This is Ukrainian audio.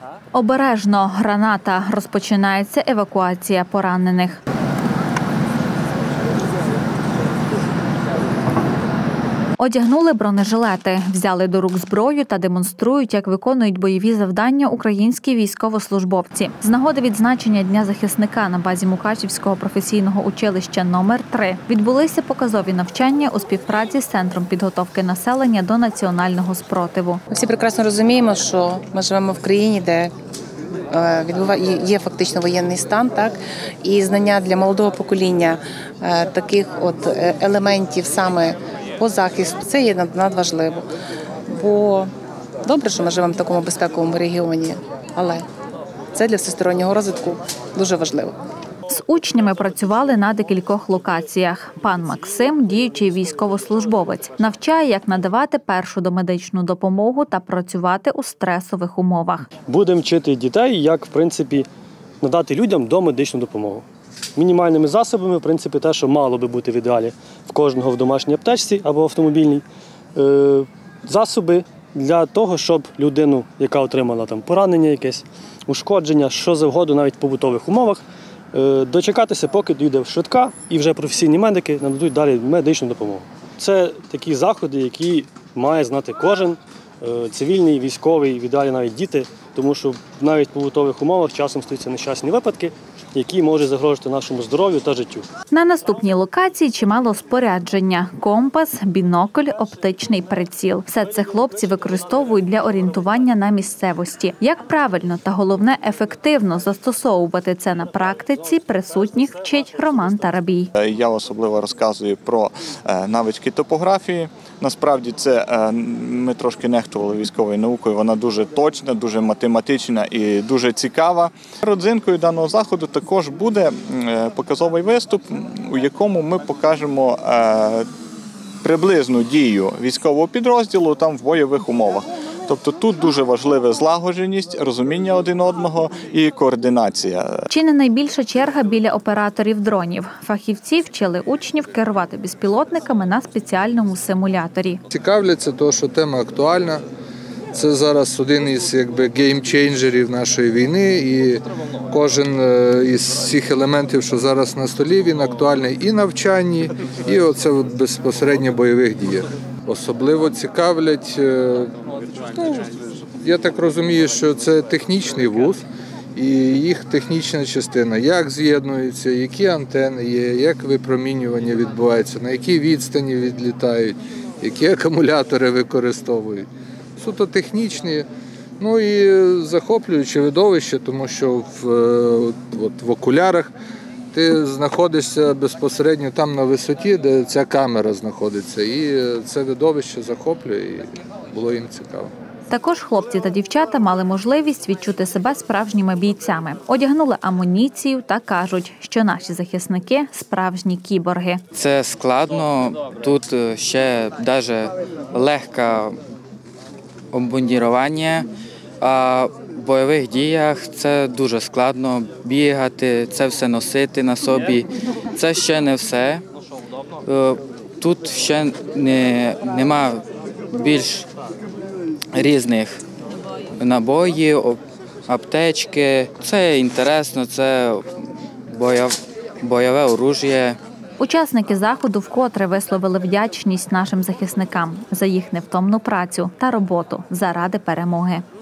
Обережно, граната. Розпочинається евакуація поранених. Одягнули бронежилети, взяли до рук зброю та демонструють, як виконують бойові завдання українські військовослужбовці. З нагоди відзначення Дня захисника на базі Мукачівського професійного училища номер 3 відбулися показові навчання у співпраці з Центром підготовки населення до національного спротиву. Ми всі прекрасно розуміємо, що ми живемо в країні, де є фактично воєнний стан, так, і знання для молодого покоління таких елементів саме по захисту, це є надважливо. Бо добре, що ми живемо в такому безпековому регіоні, але це для всестороннього розвитку дуже важливо. З учнями працювали на декількох локаціях. Пан Максим – діючий військовослужбовець. Навчає, як надавати першу домедичну допомогу та працювати у стресових умовах. Будемо вчити дітей, як, в принципі, надати людям домедичну допомогу. Мінімальними засобами, в принципі, те, що мало би бути в ідеалі в кожного в домашній аптечці або автомобільній. Засоби для того, щоб людину, яка отримала там поранення якесь, ушкодження, що завгодно, навіть в побутових умовах, дочекатися, поки доїде швидка, і вже професійні медики нададуть далі медичну допомогу. Це такі заходи, які має знати кожен цивільний, військовий, в ідеалі навіть діти, тому що навіть в побутових умовах часом стаються нещасні випадки, які можуть загрожувати нашому здоров'ю та життю. На наступній локації чимало спорядження – компас, бінокль, оптичний приціл. Все це хлопці використовують для орієнтування на місцевості. Як правильно та, головне, ефективно застосовувати це на практиці, присутніх вчить Роман Тарабій. Я особливо розказую про навички топографії. Насправді ми трошки нехтували військовою наукою, вона дуже точна, дуже математична і дуже цікава. Родзинкою даного заходу також буде показовий виступ, у якому ми покажемо приблизну дію військового підрозділу там в бойових умовах. Тобто тут дуже важлива злагодженість, розуміння один одного і координація. Чи не найбільша черга біля операторів дронів? Фахівці вчили учнів керувати безпілотниками на спеціальному симуляторі. Цікавляться, тому що тема актуальна. Це зараз один із геймчейнджерів нашої війни, і кожен із цих елементів, що зараз на столі, він актуальний і навчанні, і оце безпосередньо бойових діях. Особливо цікавлять, я так розумію, що це технічний вуз і їх технічна частина, як з'єднуються, які антени є, як випромінювання відбувається, на якій відстані відлітають, які акумулятори використовують. Суто технічні, ну і захоплююче видовище, тому що в окулярах ти знаходишся безпосередньо там на висоті, де ця камера знаходиться. І це видовище захоплює, і було їм цікаво. Також хлопці та дівчата мали можливість відчути себе справжніми бійцями. Одягнули амуніцію та кажуть, що наші захисники – справжні кіборги. Це складно, тут ще навіть легке обмундірування, а в бойових діях це дуже складно бігати, це все носити на собі. Це ще не все. Тут ще нема більш різних набоїв, аптечки. Це інтересно, це бойове оружие. Учасники заходу вкотре висловили вдячність нашим захисникам за їх невтомну працю та роботу заради перемоги.